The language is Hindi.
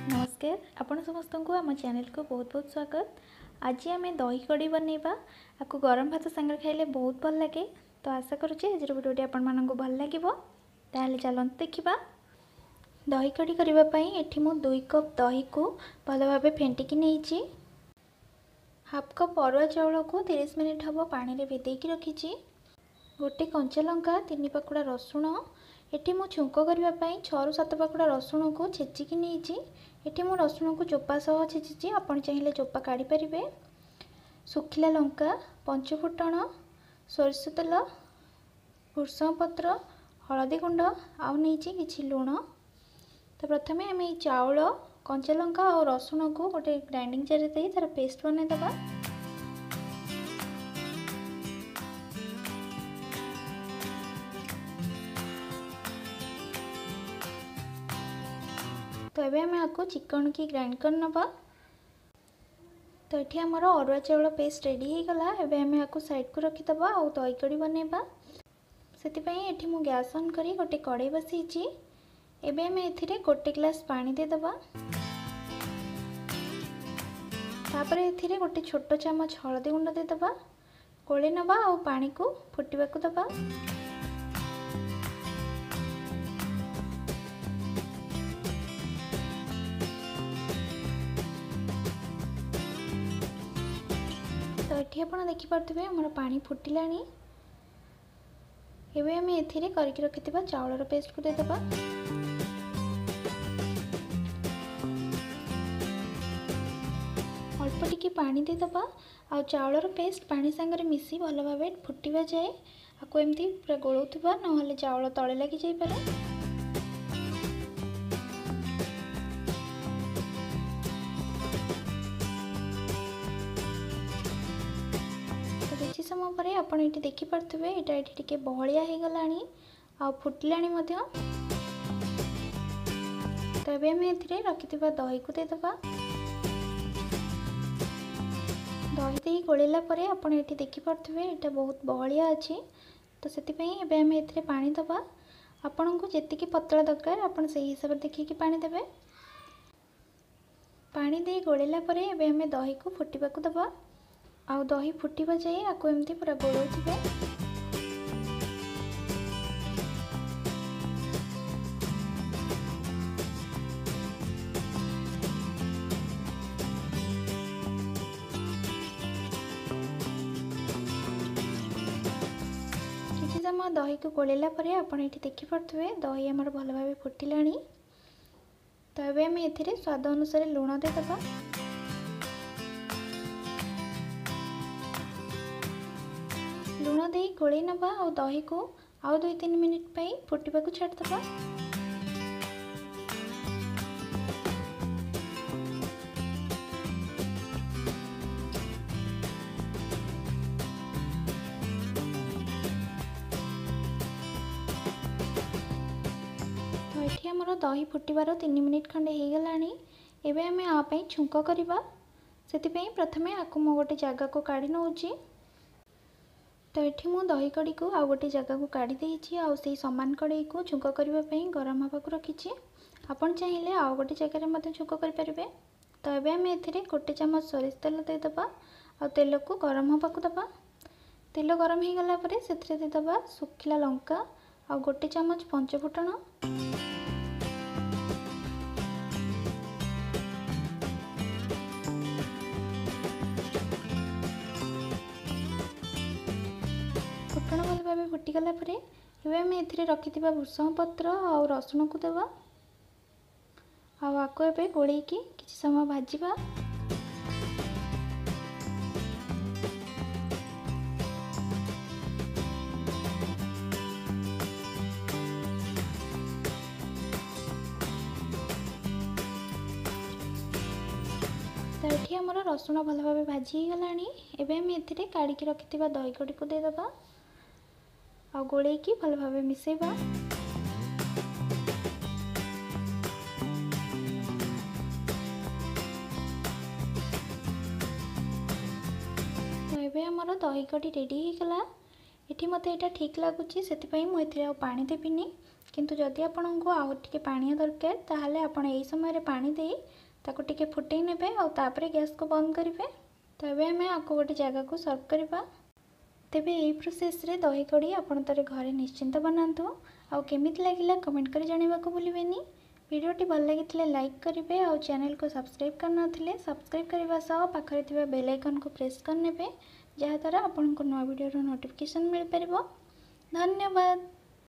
नमस्कार आपण समस्त को आम चैनल को बहुत बहुत स्वागत। आज आम दही कड़ी बनैबा आपको गरम भात सांगे खाइले बहुत भल लगे। तो आशा करुचे आज वीडियोटी आपण मानक भल लगे। ताहले चलते देखिबा। दही कड़ी करबा पई एठी मु 2 कप दही को भल भाबे फेंटिकी नेइची। हाफ कप अरुआ चाउल को 30 मिनिट हम पानी रे भिदेकी रखीची। गोटे कंचा लंका 3 पाखुड़ा रसुण एठी मु छुंक करबा 6 ରୁ 7 पाखुड़ा रसुण को छेचिकी नेइची। एठी मु रसुण को चोपा सह छेचिची, आपण चाहिए चोपा काढ़ी परिबे। सुखिला लंका, पंचफुटण, सोरिष तेल, भृषंग पत्र, हलदी गुंड आउ नेइची किछि लूण। तो प्रथमे आम ये चाउल, कंचा लंका और रसुण को गोटे ग्राइंडिंग जार दे तार पेस्ट बनै दबा। तो ये आम आपको चिकन की ग्राइंड कर नबा। तो ये आमर अरुआ चाउल पेस्ट रेडी हो गला। एबे आम आपको साइड को रखीदबा और दही कड़ी बनैबा। से मु गैस ऑन करी गोटे कड़ाई बसईची। एबे आम एथिरे गोटे ग्लास पानी दे दबा। तापर एथिरे गोटे छोट चमच हलदी गुंड दे दबा, गोली नबा और पानी को फुटिबाकू दबा। तो ये आप देखिपे आमर पानी फुटिलानी। एबे आम एथिरे करके रखिथिबा चाउलर पेस्ट को दे दबा। अल्प टिके पानी दे दबा आ चाउलर पेस्ट पानी संगे मिसी भल भाव फुटिबा जाए आपको एमती पूरा गोलौथिबा, नहले चाउल तले लगी जाई पारे। किसी समय पर आप देखिपे यहाँ टे बहलिया हो गलानी आ फुटिलानी मध्य। तो ये आम ए रखिथिबा दही को दे दबा। दही दे गोलेला परे आपण ये देखिपे यहाँ बहुत बहलिया अच्छी। तो से आम ए पानी दबा। आपण को जी पतला दरकार आपण से हिसाब से देखिए पानी देबे। पानी दे गोलेला परे एबे आम दही को फुटिबाकू दबा। आउ दही फुटिबा जाए आपको एमती पूरा गोलौथिबे। किसी समय दही को गोलेला परे आपण एठी देखि पड़थुवे दही हमर भल भाबे फुटिलानी। तो एबे हम एथिरे स्वाद अनुसार लूण दे दबा। लूण दे गोले नबा और दही को आउ 2-3 मिनिट पे फुटिबाकू छाड़दबा। तो ये आमर दही फुटबार 3 मिनिट खंडे हो गलानी। एबे आमे आ पई छुंक करबा। सेति प्रथमे आकु मो गोटे जगह को काढ़ी नउची। तो ये मु दही कड़ी को आउ गोटे जगह को काढ़ी देइछि आ से समान कड़ाई को छुंक करबा गरम हवा को रखीछि। आपण चाहिए आउ गोटे जगह में छुंक कर पारिबे। तो ये आम एथिरे गोटे चमच सोरिष तेल दे दबा आ तेल को गरम हवा को दबा। तेल गरम हो गला परे सेथिरे दे दबा सुखिला लंका आ गोटे चमच पंचफुटण। फुटण भल भाव फुटिगला परे एबे आम एथिरे रखिथिबा भृषंग पत्र और रसुण को देबा। आको एबे गोलेकी किछि समय भाजिबा। तो ये आमर रसुण भल भाव भाजी गलानी। एबे आम एथिरे काढ़ी रखिथिबा दही कड़ी को दे दबा आ गोलेकी भल भाव मिसेबा। तो ये आमर दही कड़ी रेडी हो गला। ये मत यहाँ ठीक लगुच से पानी देविनी किंतु जदि आपको आउ टिके पानी दरकार ताहले आपण एई समय पानी देई ताको टिके फुटई नेबे और तापर गैस को बंद करेंगे। तो ये आम आपको गोटे जगह को सर्व करवा। तेबे यही प्रोसेस रे दही कड़ी आपण तारे घरे निश्चिंत बनातु। आउ केमिति लागिला कमेंट कर जानिबा को भूलिबेनी। वीडियोटी भल लगी लाइक करेंगे और चैनल को सब्सक्राइब करनथिले सब्सक्राइब करने सह पाखरे थिबा बेल आइकन को प्रेस करनेबे जहाँद्वारा आपनको नवा वीडियो नोटिफिकेशन मिल पारिबो। धन्यवाद।